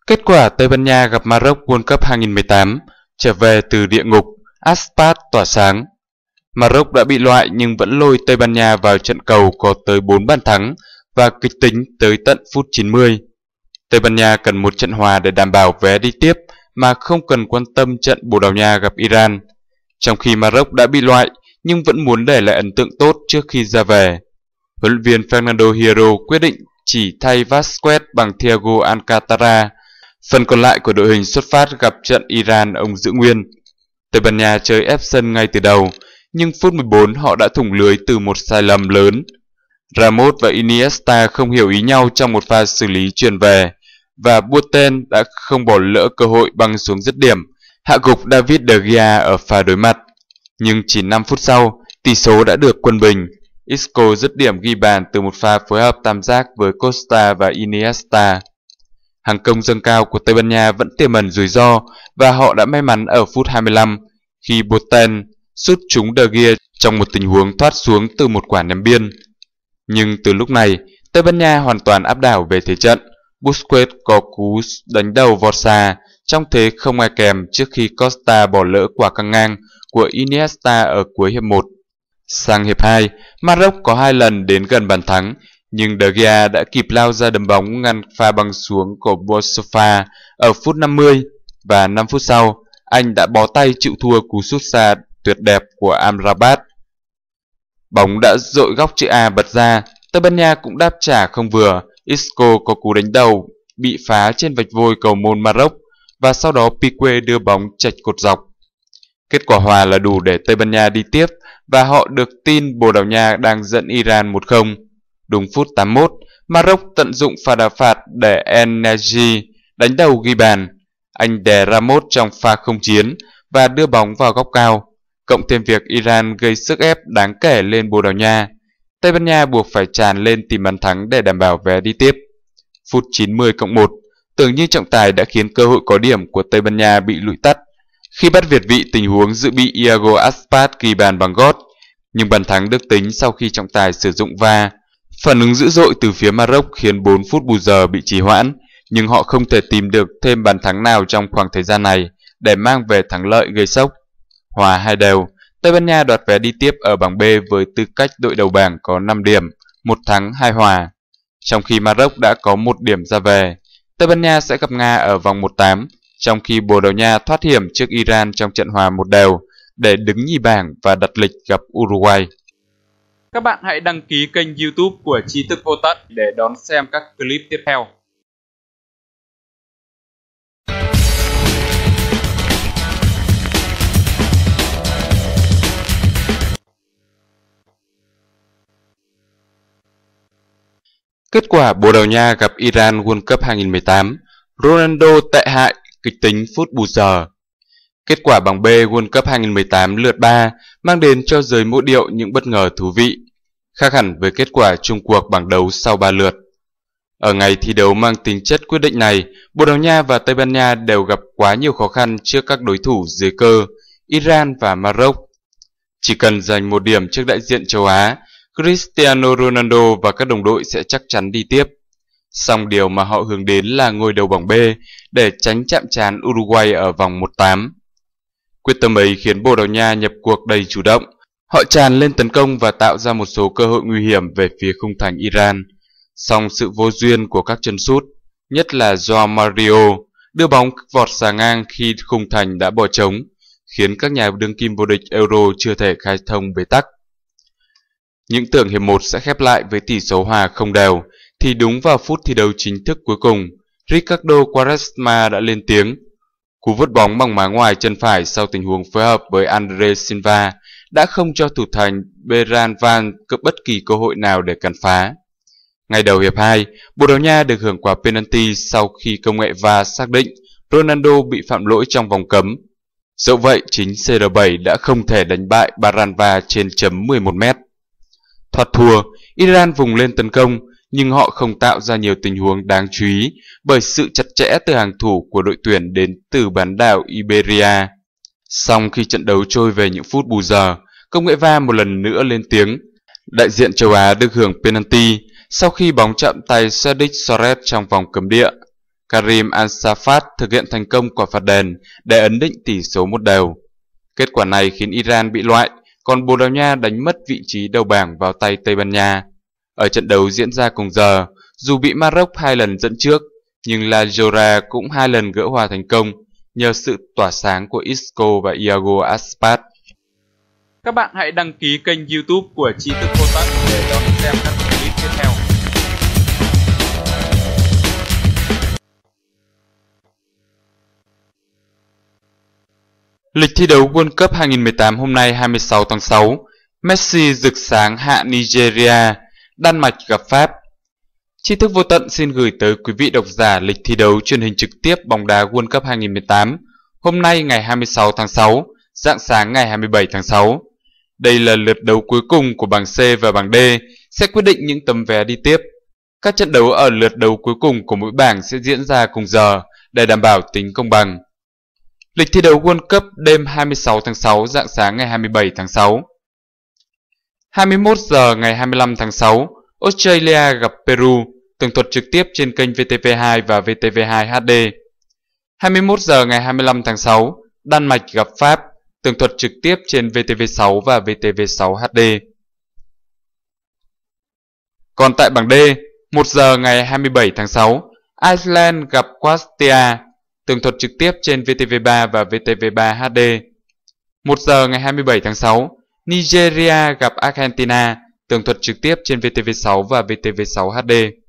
Kết quả Tây Ban Nha gặp Maroc World Cup 2018, trở về từ địa ngục, Aspas tỏa sáng. Maroc đã bị loại nhưng vẫn lôi Tây Ban Nha vào trận cầu có tới 4 bàn thắng và kịch tính tới tận phút 90. Tây Ban Nha cần một trận hòa để đảm bảo vé đi tiếp mà không cần quan tâm trận Bồ Đào Nha gặp Iran. Trong khi Maroc đã bị loại nhưng vẫn muốn để lại ấn tượng tốt trước khi ra về. Huấn luyện viên Fernando Hierro quyết định chỉ thay Vasquez bằng Thiago Alcantara. Phần còn lại của đội hình xuất phát gặp trận Iran ông giữ nguyên. Tây Ban Nha chơi ép sân ngay từ đầu, nhưng phút 14 họ đã thủng lưới từ một sai lầm lớn. Ramos và Iniesta không hiểu ý nhau trong một pha xử lý chuyền về, và Boateng đã không bỏ lỡ cơ hội băng xuống dứt điểm, hạ gục David De Gea ở pha đối mặt. Nhưng chỉ 5 phút sau, tỷ số đã được quân bình. Isco dứt điểm ghi bàn từ một pha phối hợp tam giác với Costa và Iniesta. Hàng công dâng cao của Tây Ban Nha vẫn tiềm ẩn rủi ro và họ đã may mắn ở phút 25 khi Boateng sút trúng De Gea trong một tình huống thoát xuống từ một quả ném biên. Nhưng từ lúc này, Tây Ban Nha hoàn toàn áp đảo về thế trận. Busquets có cú đánh đầu vọt xa trong thế không ai kèm trước khi Costa bỏ lỡ quả căng ngang của Iniesta ở cuối hiệp 1. Sang hiệp 2, Maroc có 2 lần đến gần bàn thắng, nhưng De Gea đã kịp lao ra đấm bóng ngăn pha băng xuống của Boussoufa ở phút 50, và 5 phút sau, anh đã bó tay chịu thua cú sút xa tuyệt đẹp của Amrabat. Bóng đã dội góc chữ A bật ra, Tây Ban Nha cũng đáp trả không vừa. Isco có cú đánh đầu bị phá trên vạch vôi cầu môn Maroc, và sau đó Piqué đưa bóng chệch cột dọc. Kết quả hòa là đủ để Tây Ban Nha đi tiếp, và họ được tin Bồ Đào Nha đang dẫn Iran 1-0. Đúng phút 81, Maroc tận dụng pha đá phạt để El-Negri đánh đầu ghi bàn. Anh đè Ramos trong pha không chiến và đưa bóng vào góc cao. Cộng thêm việc Iran gây sức ép đáng kể lên Bồ Đào Nha, Tây Ban Nha buộc phải tràn lên tìm bàn thắng để đảm bảo vé đi tiếp. Phút 90+1, tưởng như trọng tài đã khiến cơ hội có điểm của Tây Ban Nha bị lụi tắt khi bắt việt vị tình huống dự bị Iago Aspas ghi bàn bằng gót, nhưng bàn thắng được tính sau khi trọng tài sử dụng VAR. Phản ứng dữ dội từ phía Maroc khiến 4 phút bù giờ bị trì hoãn, nhưng họ không thể tìm được thêm bàn thắng nào trong khoảng thời gian này để mang về thắng lợi gây sốc. Hòa 2 đều, Tây Ban Nha đoạt vé đi tiếp ở bảng B với tư cách đội đầu bảng có 5 điểm, 1 thắng 2 hòa. Trong khi Maroc đã có 1 điểm ra về, Tây Ban Nha sẽ gặp Nga ở vòng 1/8, trong khi Bồ Đào Nha thoát hiểm trước Iran trong trận hòa 1 đều để đứng nhì bảng và đặt lịch gặp Uruguay. Các bạn hãy đăng ký kênh YouTube của Tri Thức Vô Tận để đón xem các clip tiếp theo. Kết quả Bồ Đào Nha gặp Iran World Cup 2018, Ronaldo tệ hại, kịch tính phút bù giờ. Kết quả bảng B World Cup 2018 lượt 3 mang đến cho giới mộ điệu những bất ngờ thú vị, khác hẳn với kết quả chung cuộc bảng đấu sau 3 lượt. Ở ngày thi đấu mang tính chất quyết định này, Bồ Đào Nha và Tây Ban Nha đều gặp quá nhiều khó khăn trước các đối thủ dưới cơ, Iran và Maroc. Chỉ cần giành 1 điểm trước đại diện châu Á, Cristiano Ronaldo và các đồng đội sẽ chắc chắn đi tiếp. Song điều mà họ hướng đến là ngôi đầu bảng B để tránh chạm trán Uruguay ở vòng 1/8. Quyết tâm ấy khiến Bồ Đào Nha nhập cuộc đầy chủ động. Họ tràn lên tấn công và tạo ra một số cơ hội nguy hiểm về phía khung thành Iran. Song sự vô duyên của các chân sút, nhất là Joao Mario, đưa bóng vọt xà ngang khi khung thành đã bỏ trống, khiến các nhà đương kim vô địch Euro chưa thể khai thông bế tắc. Những tưởng hiệp 1 sẽ khép lại với tỷ số hòa không đều, thì đúng vào phút thi đấu chính thức cuối cùng, Ricardo Quaresma đã lên tiếng. Cú vứt bóng bằng má ngoài chân phải sau tình huống phối hợp với Andre Silva đã không cho thủ thành Beran Van có bất kỳ cơ hội nào để cản phá. Ngay đầu hiệp 2, Bồ Đào Nha được hưởng quả penalty sau khi công nghệ VAR xác định Ronaldo bị phạm lỗi trong vòng cấm. Dẫu vậy, chính CR7 đã không thể đánh bại Baranva trên chấm 11m. Thoát thua, Iran vùng lên tấn công, nhưng họ không tạo ra nhiều tình huống đáng chú ý bởi sự chặt chẽ từ hàng thủ của đội tuyển đến từ bán đảo Iberia. Song khi trận đấu trôi về những phút bù giờ, công nghệ VAR một lần nữa lên tiếng. Đại diện châu Á được hưởng penalty sau khi bóng chạm tay Cedric Soares trong vòng cấm địa. Karim Al-Safat thực hiện thành công quả phạt đền để ấn định tỷ số 1-1. Kết quả này khiến Iran bị loại, còn Bồ Đào Nha đánh mất vị trí đầu bảng vào tay Tây Ban Nha. Ở trận đấu diễn ra cùng giờ, dù bị Maroc 2 lần dẫn trước, nhưng La Jora cũng 2 lần gỡ hòa thành công nhờ sự tỏa sáng của Isco và Iago Aspas. Các bạn hãy đăng ký kênh YouTube của Tri Thức Vô Tận để đón xem các clip tiếp theo. Lịch thi đấu World Cup 2018 hôm nay 26 tháng 6, Messi rực sáng hạ Nigeria, Đan Mạch gặp Pháp. Tri Thức Vô Tận xin gửi tới quý vị độc giả lịch thi đấu truyền hình trực tiếp bóng đá World Cup 2018 hôm nay ngày 26 tháng 6, rạng sáng ngày 27 tháng 6. Đây là lượt đấu cuối cùng của bảng C và bảng D sẽ quyết định những tấm vé đi tiếp. Các trận đấu ở lượt đấu cuối cùng của mỗi bảng sẽ diễn ra cùng giờ để đảm bảo tính công bằng. Lịch thi đấu World Cup đêm 26 tháng 6 rạng sáng ngày 27 tháng 6. 21 giờ ngày 25 tháng 6, Australia gặp Peru, tường thuật trực tiếp trên kênh VTV2 và VTV2 HD. 21 giờ ngày 25 tháng 6, Đan Mạch gặp Pháp, tường thuật trực tiếp trên VTV6 và VTV6 HD. Còn tại bảng D, 1 giờ ngày 27 tháng 6, Iceland gặp Croatia, tường thuật trực tiếp trên VTV3 và VTV3 HD. 1 giờ ngày 27 tháng 6, Nigeria gặp Argentina, tường thuật trực tiếp trên VTV6 và VTV6 HD.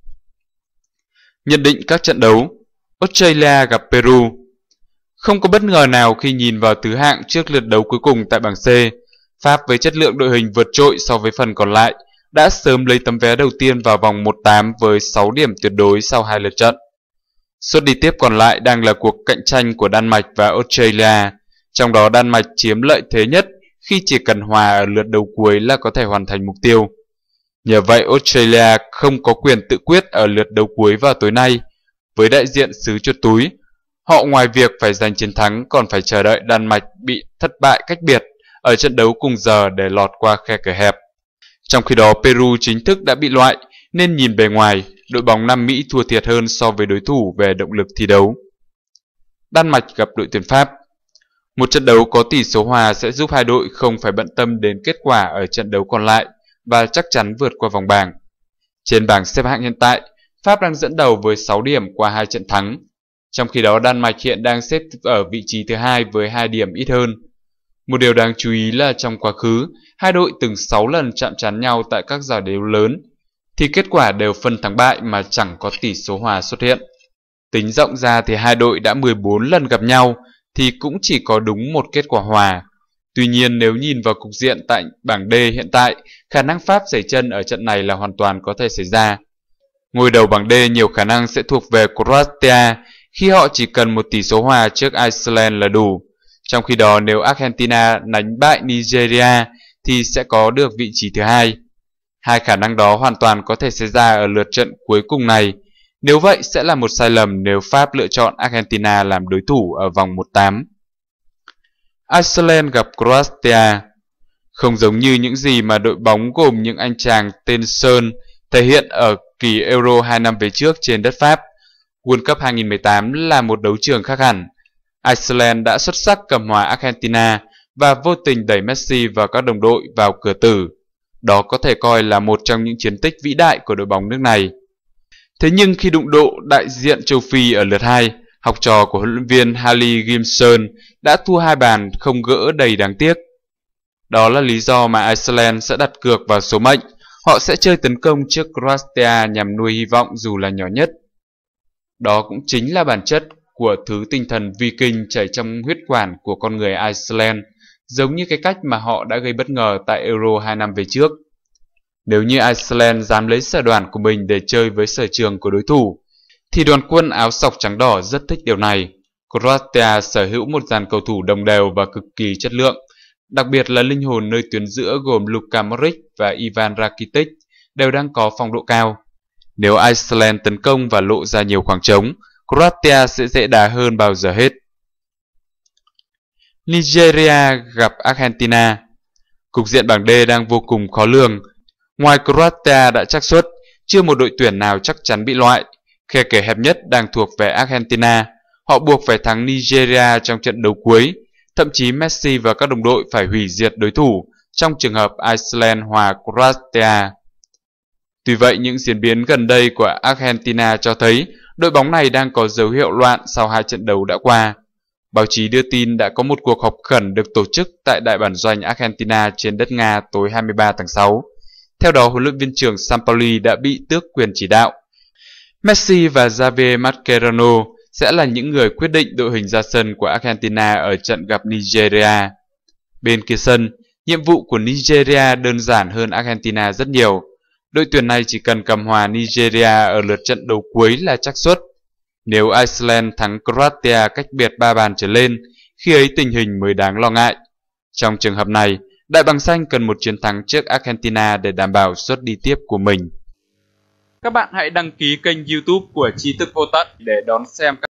Nhận định các trận đấu: Australia gặp Peru. Không có bất ngờ nào khi nhìn vào thứ hạng trước lượt đấu cuối cùng tại bảng C. Pháp với chất lượng đội hình vượt trội so với phần còn lại đã sớm lấy tấm vé đầu tiên vào vòng 1/8 với 6 điểm tuyệt đối sau 2 lượt trận. Suất đi tiếp còn lại đang là cuộc cạnh tranh của Đan Mạch và Australia, trong đó Đan Mạch chiếm lợi thế nhất khi chỉ cần hòa ở lượt đấu cuối là có thể hoàn thành mục tiêu. Nhờ vậy Australia không có quyền tự quyết ở lượt đấu cuối vào tối nay. Với đại diện xứ chuột túi, họ ngoài việc phải giành chiến thắng còn phải chờ đợi Đan Mạch bị thất bại cách biệt ở trận đấu cùng giờ để lọt qua khe cửa hẹp. Trong khi đó Peru chính thức đã bị loại nên nhìn bề ngoài, đội bóng Nam Mỹ thua thiệt hơn so với đối thủ về động lực thi đấu. Đan Mạch gặp đội tuyển Pháp. Một trận đấu có tỷ số hòa sẽ giúp hai đội không phải bận tâm đến kết quả ở trận đấu còn lại và chắc chắn vượt qua vòng bảng. Trên bảng xếp hạng hiện tại, Pháp đang dẫn đầu với 6 điểm qua 2 trận thắng. Trong khi đó Đan Mạch hiện đang xếp ở vị trí thứ 2 với 2 điểm ít hơn. Một điều đáng chú ý là trong quá khứ, hai đội từng 6 lần chạm trán nhau tại các giải đấu lớn, thì kết quả đều phân thắng bại mà chẳng có tỷ số hòa xuất hiện. Tính rộng ra thì hai đội đã 14 lần gặp nhau thì cũng chỉ có đúng một kết quả hòa. Tuy nhiên nếu nhìn vào cục diện tại bảng D hiện tại, khả năng Pháp giày chân ở trận này là hoàn toàn có thể xảy ra. Ngôi đầu bảng D nhiều khả năng sẽ thuộc về Croatia khi họ chỉ cần một tỷ số hòa trước Iceland là đủ. Trong khi đó nếu Argentina đánh bại Nigeria thì sẽ có được vị trí thứ 2. Hai khả năng đó hoàn toàn có thể xảy ra ở lượt trận cuối cùng này. Nếu vậy sẽ là một sai lầm nếu Pháp lựa chọn Argentina làm đối thủ ở vòng 1/8. Iceland gặp Croatia. Không giống như những gì mà đội bóng gồm những anh chàng tên Sơn thể hiện ở kỳ Euro 2 năm về trước trên đất Pháp, World Cup 2018 là một đấu trường khác hẳn. Iceland đã xuất sắc cầm hòa Argentina và vô tình đẩy Messi và các đồng đội vào cửa tử. Đó có thể coi là một trong những chiến tích vĩ đại của đội bóng nước này. Thế nhưng khi đụng độ đại diện châu Phi ở lượt 2, học trò của huấn luyện viên Harry Grimson đã thua 2 bàn không gỡ đầy đáng tiếc. Đó là lý do mà Iceland sẽ đặt cược vào số mệnh. Họ sẽ chơi tấn công trước Croatia nhằm nuôi hy vọng dù là nhỏ nhất. Đó cũng chính là bản chất của thứ tinh thần Viking chảy trong huyết quản của con người Iceland, giống như cái cách mà họ đã gây bất ngờ tại Euro 2 năm về trước. Nếu như Iceland dám lấy sở đoàn của mình để chơi với sở trường của đối thủ, thì đoàn quân áo sọc trắng đỏ rất thích điều này. Croatia sở hữu một dàn cầu thủ đồng đều và cực kỳ chất lượng, đặc biệt là linh hồn nơi tuyến giữa gồm Luka Modric và Ivan Rakitic đều đang có phong độ cao. Nếu Iceland tấn công và lộ ra nhiều khoảng trống, Croatia sẽ dễ đá hơn bao giờ hết. Nigeria gặp Argentina. Cục diện bảng D đang vô cùng khó lường. Ngoài Croatia đã xác suất, chưa một đội tuyển nào chắc chắn bị loại. Khe kể hẹp nhất đang thuộc về Argentina. Họ buộc phải thắng Nigeria trong trận đấu cuối. Thậm chí Messi và các đồng đội phải hủy diệt đối thủ trong trường hợp Iceland hòa Croatia. Tuy vậy, những diễn biến gần đây của Argentina cho thấy đội bóng này đang có dấu hiệu loạn sau 2 trận đấu đã qua. Báo chí đưa tin đã có một cuộc họp khẩn được tổ chức tại đại bản doanh Argentina trên đất Nga tối 23 tháng 6. Theo đó, huấn luyện viên trưởng Sampaoli đã bị tước quyền chỉ đạo. Messi và Javier Mascherano sẽ là những người quyết định đội hình ra sân của Argentina ở trận gặp Nigeria. Bên kia sân, nhiệm vụ của Nigeria đơn giản hơn Argentina rất nhiều. Đội tuyển này chỉ cần cầm hòa Nigeria ở lượt trận đấu cuối là chắc suất. Nếu Iceland thắng Croatia cách biệt 3 bàn trở lên, khi ấy tình hình mới đáng lo ngại. Trong trường hợp này, Đại Bàng Xanh cần một chiến thắng trước Argentina để đảm bảo suất đi tiếp của mình. Các bạn hãy đăng ký kênh YouTube của Tri Thức Vô Tận để đón xem các